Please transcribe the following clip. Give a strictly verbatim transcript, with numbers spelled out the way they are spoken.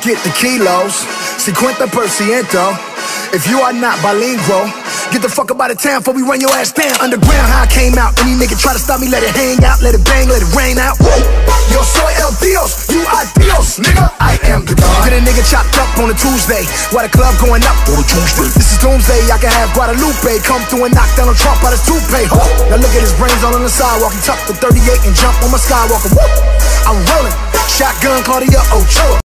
get the kilos, cincuenta por ciento. If you are not bilingual, get the fuck up out of town before we run your ass down. Underground, how I came out. Any nigga try to stop me, let it hang out, let it bang, let it rain out. Yo soy el Dios, you are Dios, nigga. I am the God. Get a nigga chopped up on a Tuesday, while the club going up on a Tuesday. This is doomsday, I can have Guadalupe come through and knock down a Trump out his toupee. Huh? Now look at his brains all on the sidewalk. He tucked the thirty-eight and jump on my Skywalker. Woo! I'm rolling, shotgun Claudia Ochoa.